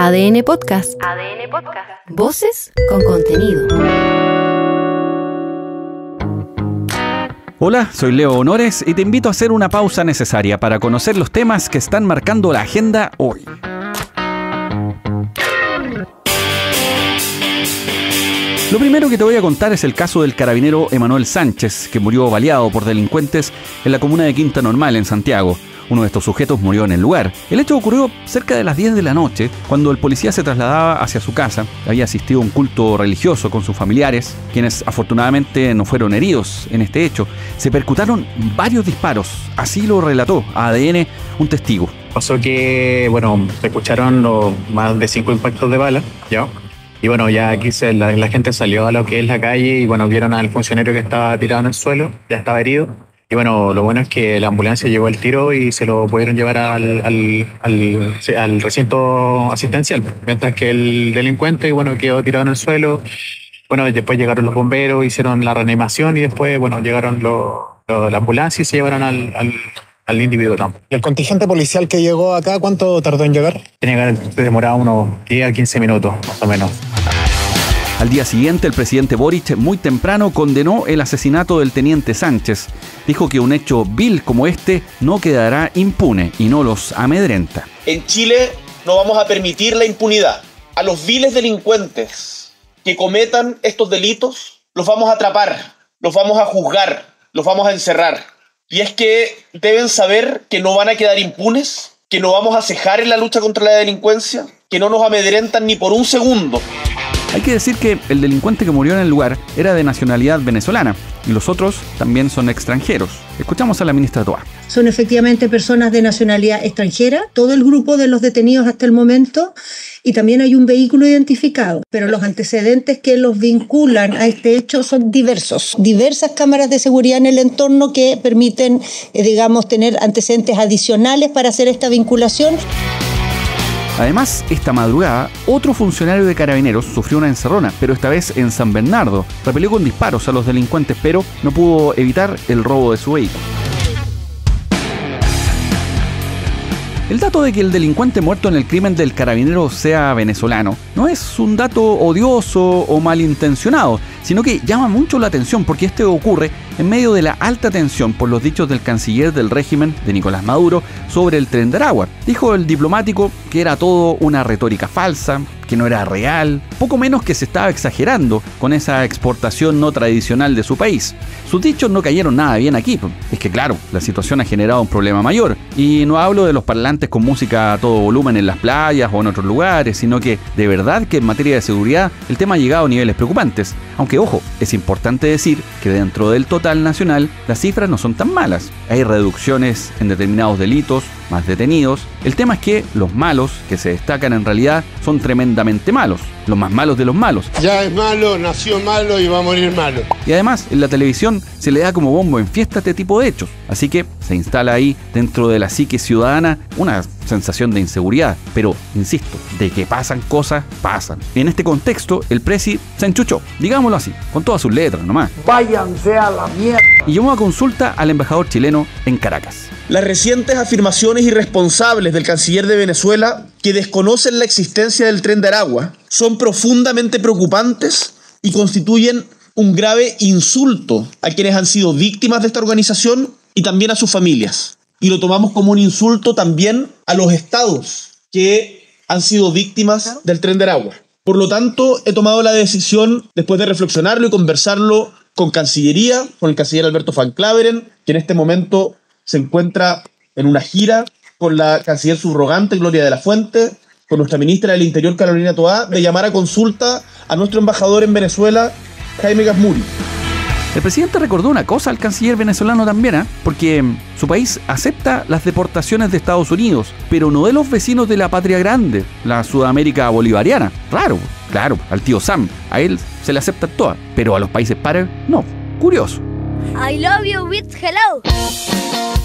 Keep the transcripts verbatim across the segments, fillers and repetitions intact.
A D N Podcast. A D N Podcast. Voces con contenido. Hola, soy Leo Honores y te invito a hacer una pausa necesaria para conocer los temas que están marcando la agenda hoy. Lo primero que te voy a contar es el caso del carabinero Emanuel Sánchez, que murió baleado por delincuentes en la comuna de Quinta Normal, en Santiago. Uno de estos sujetos murió en el lugar. El hecho ocurrió cerca de las diez de la noche, cuando el policía se trasladaba hacia su casa. Había asistido a un culto religioso con sus familiares, quienes afortunadamente no fueron heridos en este hecho. Se percutaron varios disparos, así lo relató a A D N un testigo. Pasó que, bueno, se escucharon los más de cinco impactos de bala, ¿ya? Y bueno, ya aquí se, la, la gente salió a lo que es la calle y bueno, vieron al funcionario que estaba tirado en el suelo, ya estaba herido. Y bueno, lo bueno es que la ambulancia llegó al tiro y se lo pudieron llevar al, al, al, al recinto asistencial, mientras que el delincuente, bueno, quedó tirado en el suelo. Bueno, después llegaron los bomberos, hicieron la reanimación y después, bueno, llegaron los, los, la ambulancia y se llevaron al, al, al individuo también. ¿Y el contingente policial que llegó acá, cuánto tardó en llegar? Tiene que haber demorado unos diez a quince minutos, más o menos. Al día siguiente, el presidente Boric muy temprano condenó el asesinato del teniente Sánchez. Dijo que un hecho vil como este no quedará impune y no los amedrenta. En Chile no vamos a permitir la impunidad. A los viles delincuentes que cometan estos delitos los vamos a atrapar, los vamos a juzgar, los vamos a encerrar. Y es que deben saber que no van a quedar impunes, que no vamos a cejar en la lucha contra la delincuencia, que no nos amedrentan ni por un segundo. Hay que decir que el delincuente que murió en el lugar era de nacionalidad venezolana y los otros también son extranjeros. Escuchamos a la ministra Toá. Son efectivamente personas de nacionalidad extranjera, todo el grupo de los detenidos hasta el momento, y también hay un vehículo identificado. Pero los antecedentes que los vinculan a este hecho son diversos. Diversas cámaras de seguridad en el entorno que permiten, eh, digamos, tener antecedentes adicionales para hacer esta vinculación. Además, esta madrugada, otro funcionario de Carabineros sufrió una encerrona, pero esta vez en San Bernardo. Repelió con disparos a los delincuentes, pero no pudo evitar el robo de su vehículo. El dato de que el delincuente muerto en el crimen del carabinero sea venezolano no es un dato odioso o malintencionado, sino que llama mucho la atención porque este ocurre en medio de la alta tensión por los dichos del canciller del régimen de Nicolás Maduro sobre el Tren de Aragua. Dijo el diplomático que era todo una retórica falsa, que no era real, poco menos que se estaba exagerando con esa exportación no tradicional de su país. Sus dichos no cayeron nada bien aquí. Es que claro, la situación ha generado un problema mayor. Y no hablo de los parlantes con música a todo volumen en las playas o en otros lugares, sino que de verdad que en materia de seguridad el tema ha llegado a niveles preocupantes. Aunque ojo, es importante decir que dentro del total nacional las cifras no son tan malas. Hay reducciones en determinados delitos, más detenidos. El tema es que los malos que se destacan en realidad son tremendamente malos, los más malos de los malos. Ya es malo, nació malo y va a morir malo. Y además en la televisión se le da como bombo en fiesta este tipo de hechos, así que se instala ahí dentro de la psique ciudadana una sensación de inseguridad, pero insisto, de que pasan cosas, pasan. Y en este contexto el presi se enchuchó, digámoslo así, con todas sus letras nomás. Váyanse a la mierda. Y llamó a consulta al embajador chileno en Caracas. Las recientes afirmaciones irresponsables del canciller de Venezuela, que desconocen la existencia del Tren de Aragua, son profundamente preocupantes y constituyen un grave insulto a quienes han sido víctimas de esta organización y también a sus familias. Y lo tomamos como un insulto también a los estados que han sido víctimas del Tren de Aragua. Por lo tanto, he tomado la decisión, después de reflexionarlo y conversarlo con Cancillería, con el canciller Alberto Van Claveren, que en este momento se encuentra en una gira con la canciller subrogante Gloria de la Fuente, con nuestra ministra del Interior Carolina Toá, de llamar a consulta a nuestro embajador en Venezuela, Jaime Gazmuri. El presidente recordó una cosa al canciller venezolano también, ¿eh? porque su país acepta las deportaciones de Estados Unidos, pero no de los vecinos de la patria grande, la Sudamérica bolivariana. Raro, claro, al tío Sam, a él se le aceptan todas, pero a los países pares no. Curioso. I love you with hello.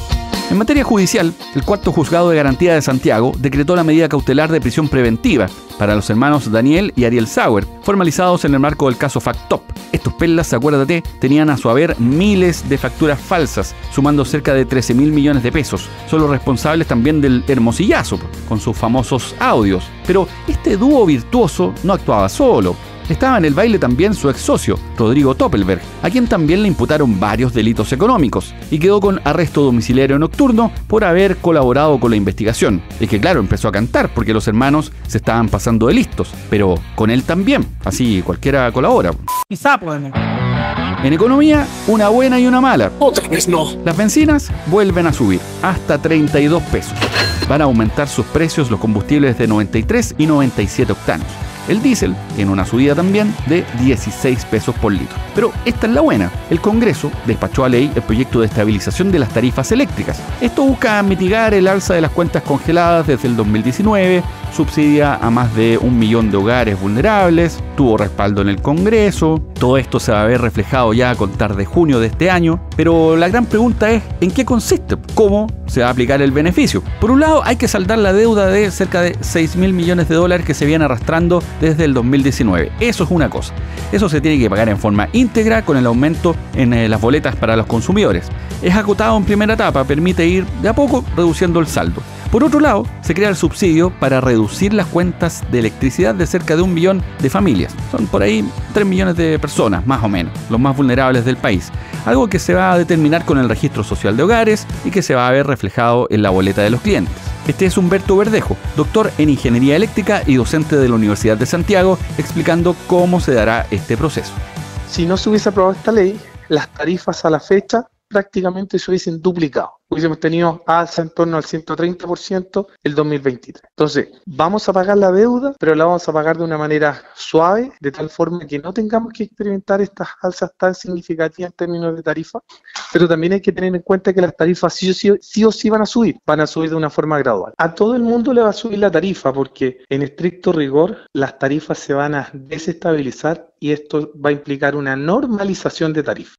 En materia judicial, el cuarto juzgado de garantía de Santiago decretó la medida cautelar de prisión preventiva para los hermanos Daniel y Ariel Sauer, formalizados en el marco del caso Factop. Estos perlas, acuérdate, tenían a su haber miles de facturas falsas, sumando cerca de trece mil millones de pesos. Son los responsables también del hermosillazo, con sus famosos audios. Pero este dúo virtuoso no actuaba solo. Estaba en el baile también su ex socio, Rodrigo Toppelberg, a quien también le imputaron varios delitos económicos y quedó con arresto domiciliario nocturno por haber colaborado con la investigación. Es que claro, empezó a cantar porque los hermanos se estaban pasando de listos, pero con él también, así cualquiera colabora. Quizá podemos. En economía, una buena y una mala. Otra vez no. Las bencinas vuelven a subir, hasta treinta y dos pesos. Van a aumentar sus precios los combustibles de noventa y tres y noventa y siete octanos. El diésel tiene una subida también de dieciséis pesos por litro. Pero esta es la buena. El Congreso despachó a ley el proyecto de estabilización de las tarifas eléctricas. Esto busca mitigar el alza de las cuentas congeladas desde el dos mil diecinueve, subsidia a más de un millón de hogares vulnerables, tuvo respaldo en el Congreso. Todo esto se va a ver reflejado ya a contar de junio de este año. Pero la gran pregunta es, ¿en qué consiste? ¿Cómo se va a aplicar el beneficio? Por un lado, hay que saldar la deuda de cerca de seis mil millones de dólares que se viene arrastrando desde el dos mil diecinueve. Eso es una cosa. Eso se tiene que pagar en forma íntegra con el aumento en eh, las boletas para los consumidores. Es acotado en primera etapa, permite ir de a poco reduciendo el saldo. Por otro lado, se crea el subsidio para reducir las cuentas de electricidad de cerca de un millón de familias. Son por ahí tres millones de personas, más o menos, los más vulnerables del país. Algo que se va a determinar con el registro social de hogares y que se va a ver reflejado en la boleta de los clientes. Este es Humberto Verdejo, doctor en Ingeniería Eléctrica y docente de la Universidad de Santiago, explicando cómo se dará este proceso. Si no se hubiese aprobado esta ley, las tarifas a la fecha prácticamente se hubiesen duplicado. Hubiésemos tenido alza en torno al ciento treinta por ciento el dos mil veintitrés. Entonces, vamos a pagar la deuda, pero la vamos a pagar de una manera suave, de tal forma que no tengamos que experimentar estas alzas tan significativas en términos de tarifa, pero también hay que tener en cuenta que las tarifas sí o sí, sí o sí van a subir, van a subir de una forma gradual. A todo el mundo le va a subir la tarifa porque en estricto rigor las tarifas se van a desestabilizar y esto va a implicar una normalización de tarifas.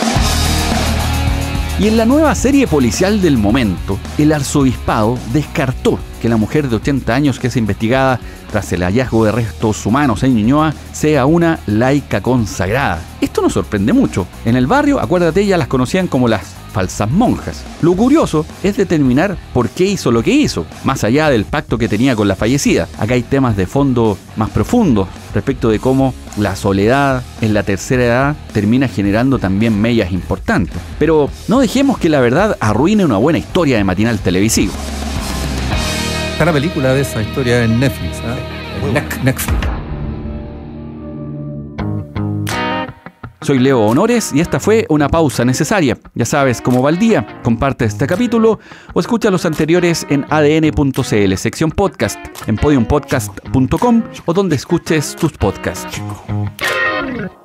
Y en la nueva serie policial del momento, el arzobispado descartó que la mujer de ochenta años que es investigada tras el hallazgo de restos humanos en Ñuñoa sea una laica consagrada. Esto nos sorprende mucho. En el barrio, acuérdate, ya las conocían como las falsas monjas. Lo curioso es determinar por qué hizo lo que hizo, más allá del pacto que tenía con la fallecida. Acá hay temas de fondo más profundos respecto de cómo la soledad en la tercera edad termina generando también mellas importantes. Pero no dejemos que la verdad arruine una buena historia de matinal televisivo. Está la película de esa historia en Netflix, ¿eh? En Netflix. Soy Leo Honores y esta fue una pausa necesaria. Ya sabes, como va el día, comparte este capítulo o escucha los anteriores en a d n punto c l, sección podcast, en podium podcast punto com o donde escuches tus podcasts.